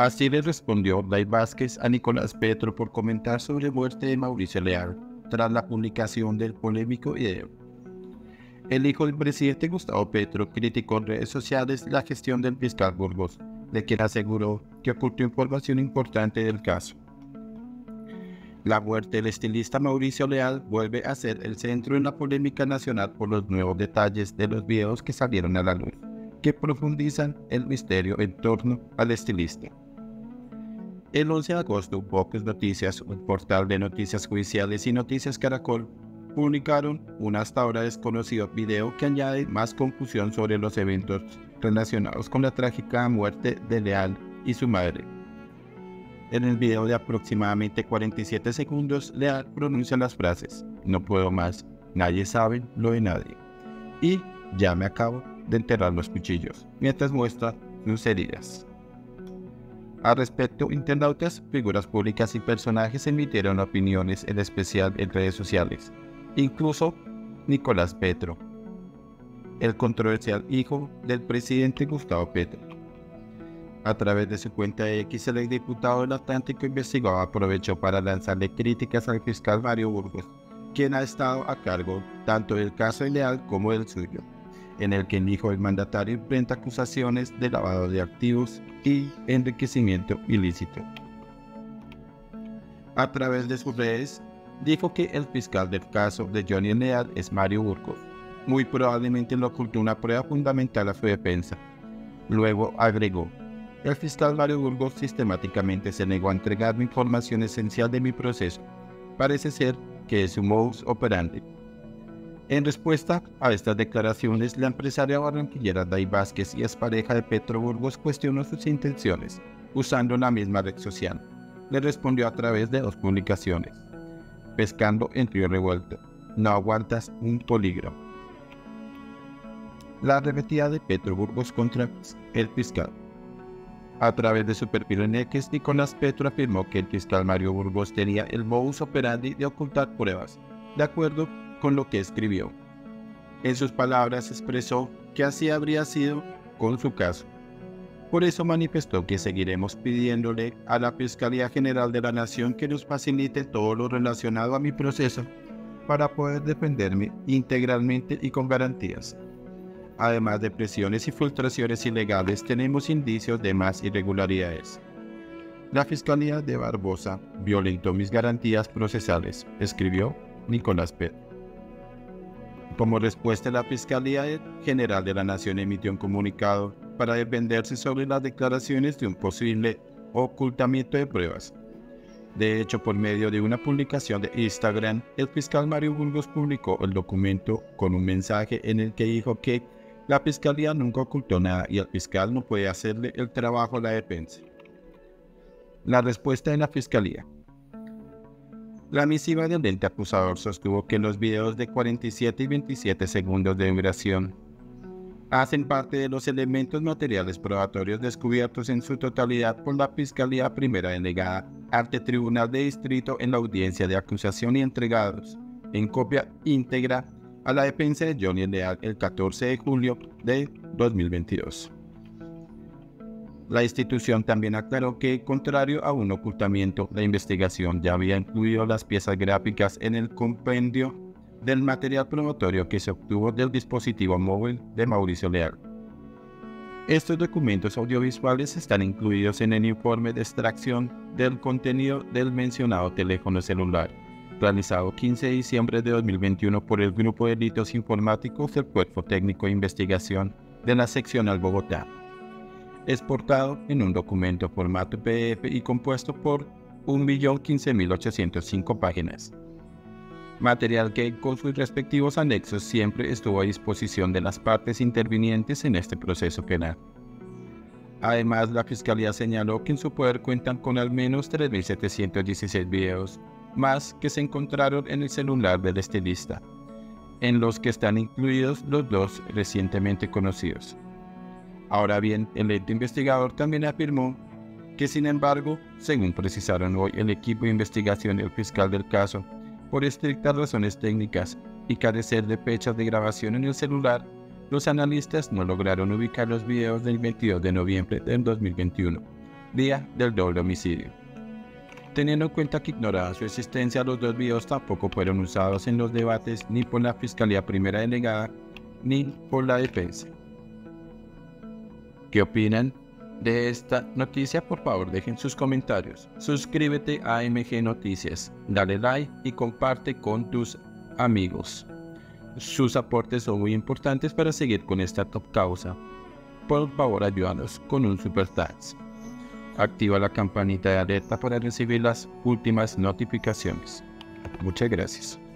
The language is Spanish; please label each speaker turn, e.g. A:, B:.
A: Así le respondió Day Vázquez a Nicolás Petro por comentar sobre la muerte de Mauricio Leal tras la publicación del polémico video. El hijo del presidente Gustavo Petro criticó en redes sociales la gestión del fiscal Burgos, de quien aseguró que ocultó información importante del caso. La muerte del estilista Mauricio Leal vuelve a ser el centro en la polémica nacional por los nuevos detalles de los videos que salieron a la luz, que profundizan el misterio en torno al estilista. El 11 de agosto, Pocas Noticias, un portal de noticias judiciales y Noticias Caracol, publicaron un hasta ahora desconocido video que añade más confusión sobre los eventos relacionados con la trágica muerte de Leal y su madre. En el video de aproximadamente 47 segundos, Leal pronuncia las frases: "No puedo más, nadie sabe lo de nadie" y "ya me acabo de enterrar los cuchillos", mientras muestra sus heridas. Al respecto, internautas, figuras públicas y personajes emitieron opiniones, en especial en redes sociales. Incluso Nicolás Petro, el controversial hijo del presidente Gustavo Petro. A través de su cuenta de X, el exdiputado del Atlántico investigado aprovechó para lanzarle críticas al fiscal Mario Burgos, quien ha estado a cargo tanto del caso de Leal como del suyo, en el que el hijo del mandatario enfrenta acusaciones de lavado de activos y enriquecimiento ilícito. A través de sus redes, dijo que el fiscal del caso de Johnny Leal es Mario Burgos. Muy probablemente le ocultó una prueba fundamental a su defensa. Luego agregó: "El fiscal Mario Burgos sistemáticamente se negó a entregarme información esencial de mi proceso. Parece ser que es su modus operandi". En respuesta a estas declaraciones, la empresaria barranquillera Day Vázquez y expareja de Petro Burgos cuestionó sus intenciones, usando la misma red social. Le respondió a través de 2 publicaciones. Pescando en río revuelto, no aguantas un polígrafo. La arremetida de Petro Burgos contra el fiscal. A través de su perfil en X, Nicolás Petro afirmó que el fiscal Mario Burgos tenía el modus operandi de ocultar pruebas, de acuerdo con lo que escribió. En sus palabras expresó que así habría sido con su caso. Por eso manifestó que seguiremos pidiéndole a la Fiscalía General de la Nación que nos facilite todo lo relacionado a mi proceso para poder defenderme integralmente y con garantías. Además de presiones y filtraciones ilegales, tenemos indicios de más irregularidades. La Fiscalía de Barbosa violentó mis garantías procesales, escribió Nicolás Petro. Como respuesta, la Fiscalía General de la Nación emitió un comunicado para defenderse sobre las declaraciones de un posible ocultamiento de pruebas. De hecho, por medio de una publicación de Instagram, el fiscal Mario Burgos publicó el documento con un mensaje en el que dijo que la Fiscalía nunca ocultó nada y el fiscal no puede hacerle el trabajo a la defensa. La respuesta de la Fiscalía. La misiva del ente acusador sostuvo que los videos de 47 y 27 segundos de duración hacen parte de los elementos materiales probatorios descubiertos en su totalidad por la Fiscalía Primera Delegada ante Tribunal de Distrito en la audiencia de acusación y entregados en copia íntegra a la defensa de Johnny Leal el 14 de julio de 2022. La institución también aclaró que, contrario a un ocultamiento, la investigación ya había incluido las piezas gráficas en el compendio del material probatorio que se obtuvo del dispositivo móvil de Mauricio Leal. Estos documentos audiovisuales están incluidos en el informe de extracción del contenido del mencionado teléfono celular, realizado 15 de diciembre de 2021 por el Grupo de Delitos Informáticos del Cuerpo Técnico de Investigación de la Seccional Bogotá. Exportado en un documento formato PDF y compuesto por 1.015.805 páginas. Material que, con sus respectivos anexos, siempre estuvo a disposición de las partes intervinientes en este proceso penal. Además, la Fiscalía señaló que en su poder cuentan con al menos 3.716 videos, más que se encontraron en el celular del estilista, en los que están incluidos los 2 recientemente conocidos. Ahora bien, el ente investigador también afirmó que, sin embargo, según precisaron hoy el equipo de investigación y el fiscal del caso, por estrictas razones técnicas y carecer de fechas de grabación en el celular, los analistas no lograron ubicar los videos del 22 de noviembre del 2021, día del doble homicidio. Teniendo en cuenta que ignorada su existencia, los dos videos tampoco fueron usados en los debates ni por la Fiscalía Primera Delegada ni por la defensa. ¿Qué opinan de esta noticia? Por favor, dejen sus comentarios. Suscríbete a MG Noticias, dale like y comparte con tus amigos. Sus aportes son muy importantes para seguir con esta top causa. Por favor, ayúdanos con un super thanks. Activa la campanita de alerta para recibir las últimas notificaciones. Muchas gracias.